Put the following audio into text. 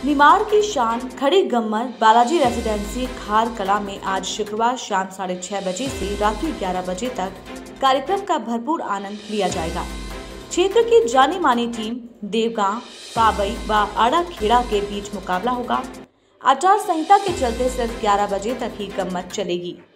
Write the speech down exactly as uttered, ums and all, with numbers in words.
निमाड़ की शान खड़ी गम्मत बालाजी रेजिडेंसी खार कला में आज शुक्रवार शाम साढ़े छह बजे से रात्रि ग्यारह बजे तक कार्यक्रम का भरपूर आनंद लिया जाएगा। क्षेत्र की जानी मानी टीम देवगांव, पाबई व आड़ा खेड़ा के बीच मुकाबला होगा। आचार संहिता के चलते सिर्फ ग्यारह बजे तक ही गम्मत चलेगी।